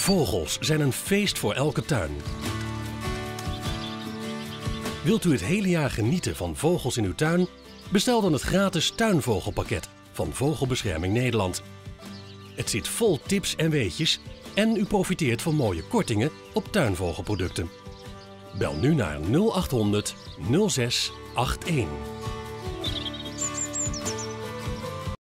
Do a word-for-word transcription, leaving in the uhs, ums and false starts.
Vogels zijn een feest voor elke tuin. Wilt u het hele jaar genieten van vogels in uw tuin? Bestel dan het gratis tuinvogelpakket van Vogelbescherming Nederland. Het zit vol tips en weetjes en u profiteert van mooie kortingen op tuinvogelproducten. Bel nu naar nul acht honderd nul zes acht een.